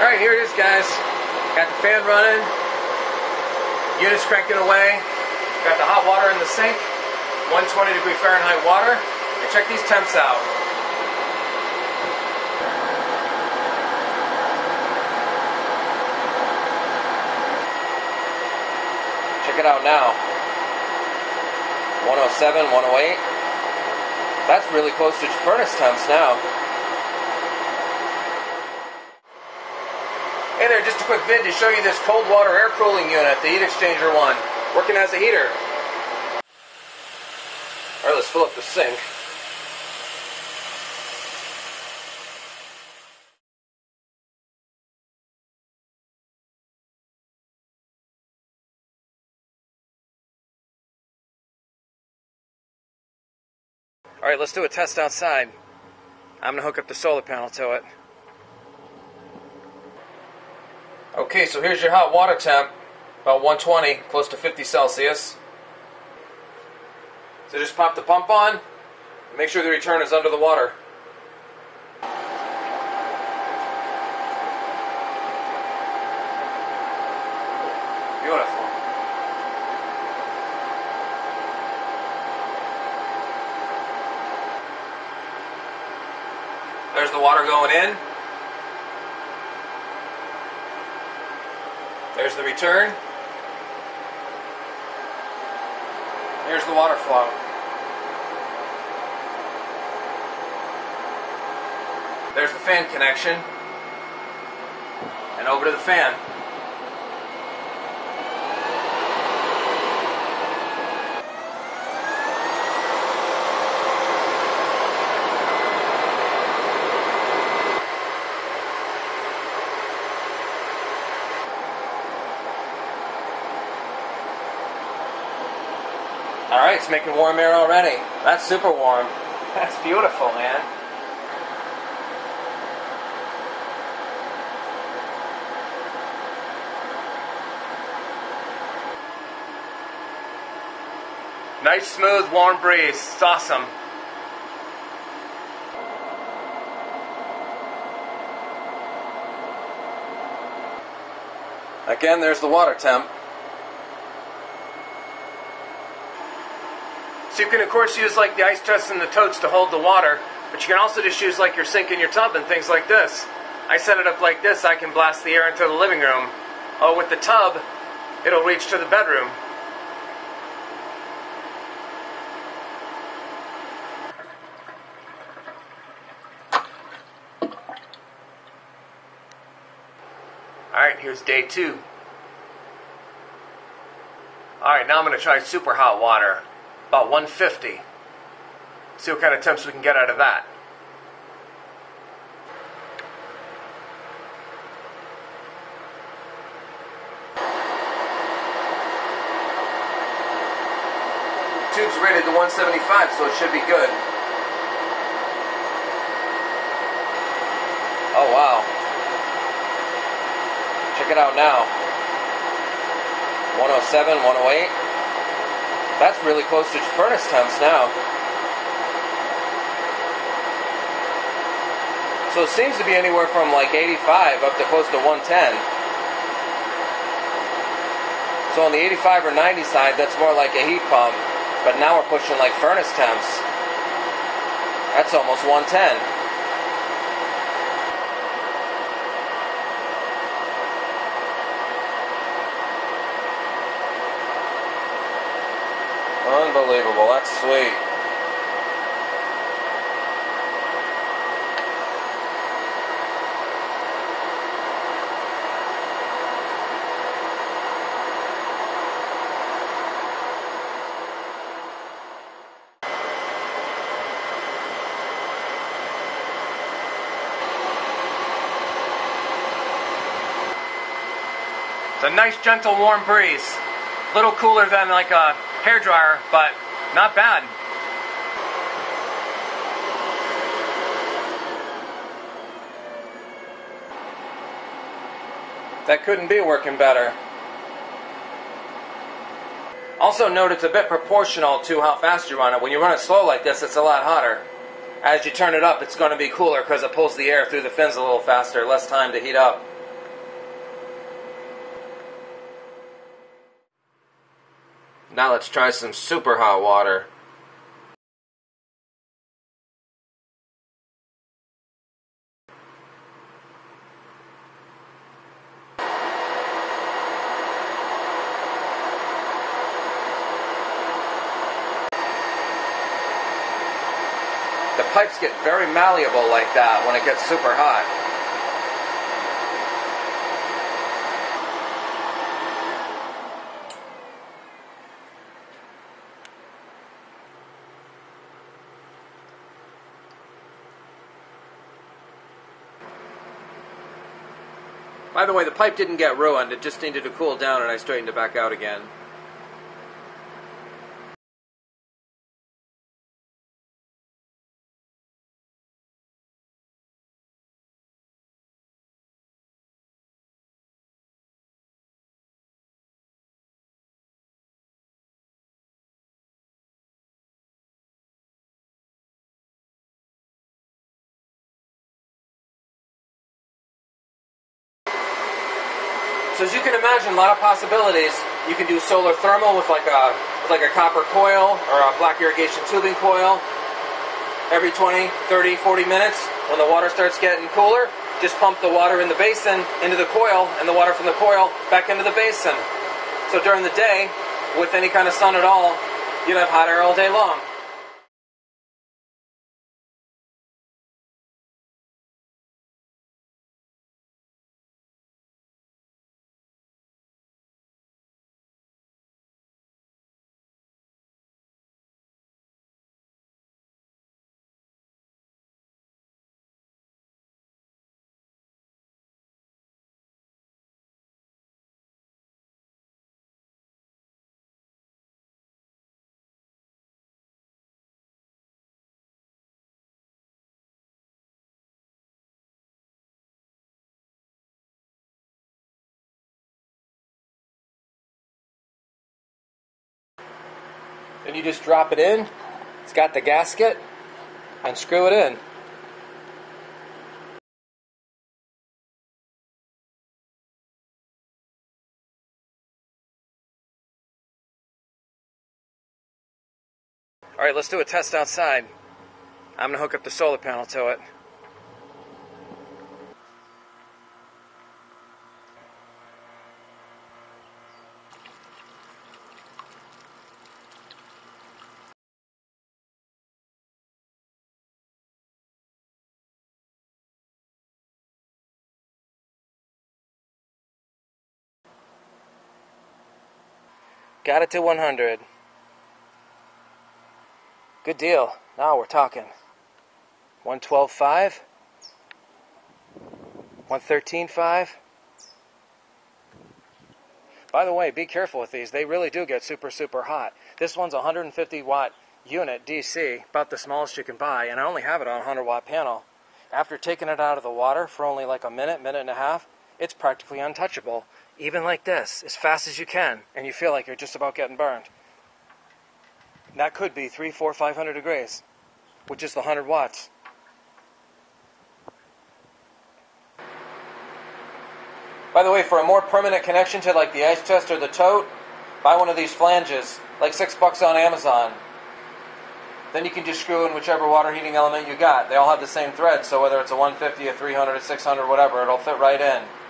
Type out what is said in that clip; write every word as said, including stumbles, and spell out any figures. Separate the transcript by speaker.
Speaker 1: Alright, here it is, guys. Got the fan running, unit's cranking away, got the hot water in the sink, one hundred twenty degree Fahrenheit water, and check these temps out. Check it out now. one oh seven, one oh eight. That's really close to furnace temps now. Hey there, just a quick vid to show you this cold water air cooling unit, the heat exchanger one, working as a heater. Alright, let's fill up the sink. Alright, let's do a test outside. I'm going to hook up the solar panel to it. Okay, so here's your hot water temp, about one twenty, close to fifty Celsius. So just pop the pump on, and make sure the return is under the water. Beautiful. There's the water going in. There's the return. Here's the water flow. There's the fan connection. And over to the fan. Alright, it's making warm air already. That's super warm. That's beautiful, man. Nice, smooth, warm breeze. It's awesome. Again, there's the water temp. So you can of course use like the ice chests and the totes to hold the water, but you can also just use like your sink and your tub and things like this. I set it up like this, I can blast the air into the living room. Oh, with the tub, it'll reach to the bedroom. Alright, here's day two. Alright, now I'm going to try super hot water. About one fifty. See what kind of temps we can get out of that. Tube's rated to one seventy-five, so it should be good. Oh wow. Check it out now. one oh seven, one oh eight. That's really close to furnace temps now. So it seems to be anywhere from like eighty-five up to close to one ten. So on the eighty-five or ninety side, that's more like a heat pump. But now we're pushing like furnace temps. That's almost one ten. Unbelievable, that's sweet. It's a nice, gentle, warm breeze. A little cooler than like a hairdryer, but not bad. That couldn't be working better. Also note it's a bit proportional to how fast you run it. When you run it slow like this, it's a lot hotter. As you turn it up, it's going to be cooler because it pulls the air through the fins a little faster, less time to heat up. Now let's try some super hot water. The pipes get very malleable like that when it gets super hot. By the way, the pipe didn't get ruined, it just needed to cool down and I straightened it back out again. So as you can imagine, a lot of possibilities. You can do solar thermal with like a with like a copper coil or a black irrigation tubing coil. Every twenty, thirty, forty minutes, when the water starts getting cooler, just pump the water in the basin into the coil and the water from the coil back into the basin. So during the day, with any kind of sun at all, you'll have hot air all day long. Then you just drop it in. It's got the gasket, and screw it in. Alright, let's do a test outside. I'm going to hook up the solar panel to it. Got it to one hundred. Good deal. Now we're talking. one twelve point five, one thirteen point five. By the way, be careful with these. They really do get super, super hot. This one's a one hundred fifty watt unit D C, about the smallest you can buy, and I only have it on a one hundred watt panel. After taking it out of the water for only like a minute, minute and a half, it's practically untouchable. Even like this, as fast as you can, and you feel like you're just about getting burned. That could be three, four, five hundred degrees, with just the one hundred watts. By the way, for a more permanent connection to like the ice chest or the tote, buy one of these flanges, like six bucks on Amazon. Then you can just screw in whichever water heating element you got. They all have the same thread, so whether it's a one fifty, a three hundred, a six hundred, whatever, it'll fit right in.